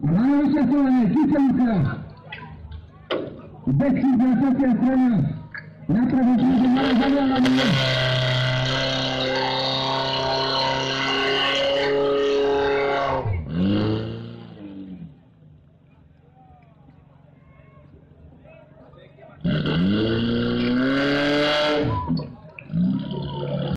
Malo učestvovanje, Kiselnica. Beksi za Sofija strana. Napravi bliže, malo zavljala nije.